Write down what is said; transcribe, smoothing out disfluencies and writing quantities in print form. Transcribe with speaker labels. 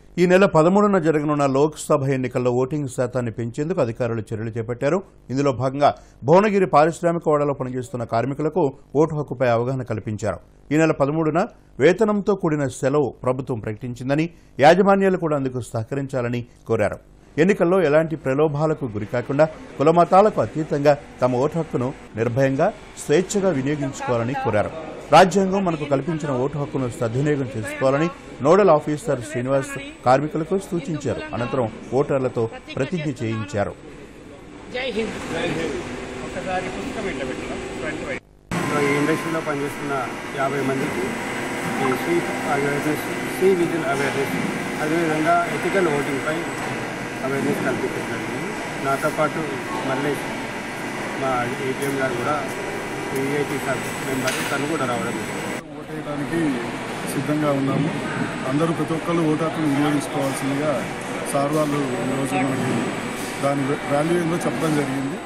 Speaker 1: ఈ నెల 13న జరగనున్న లోక్సభ ఎన్నికల్లో ఓటింగ్ శాతాన్ని పెంచేందుకు అధికారులు చర్యలు చేపట్టారు. ఇందులో భాగంగా భువనగిరి పారిశ్రామిక వాడలో పనిచేస్తున్న కార్మికులకు ఓటు హక్కుపై అవగాహన కల్పించారు. ఈ నెల 13న వేతనంతో కూడిన సెలవు ప్రభుత్వం ప్రకటించిందని, యాజమాన్యాలు కూడా అందుకు సహకరించాలని కోరారు. ఎన్నికల్లో ఎలాంటి ప్రలోభాలకు గురికాకుండా కులమతాలకు అతీతంగా తమ ఓటు హక్కును నిర్భయంగా స్వేచ్ఛగా వినియోగించుకోవాలని కోరారు. రాజ్యాంగం మనకు కల్పించిన ఓటు హక్కును సద్వినియోగం చేసుకోవాలని నోడల్ ఆఫీసర్ శ్రీనివాస్ కార్మికులకు సూచించారు. అనంతరం ఓటర్లతో ప్రతిజ్ఞ చేయించారు.
Speaker 2: ఈ ఇండస్ట్రీలో పనిచేస్తున్న 50 మందికి సి విజిల్ అవేర్నెస్, అదేవిధంగా ఎథికల్ ఓటింగ్పై అవేర్నెస్ కల్పించారు. నాతో పాటు మళ్ళీ మా ఏపీఎం గారు కూడా ఈఐటీ మెంబర్ తను కూడా రావడం.
Speaker 3: ఓటేయడానికి సిద్ధంగా ఉన్నాము. అందరూ ప్రతి ఒక్కళ్ళు ఓటు హక్కును వినియోగించుకోవాల్సిందిగా సార్ వాళ్ళు ఈరోజు మనకి దాని వాల్యూ ఏందో చెప్పడం జరిగింది.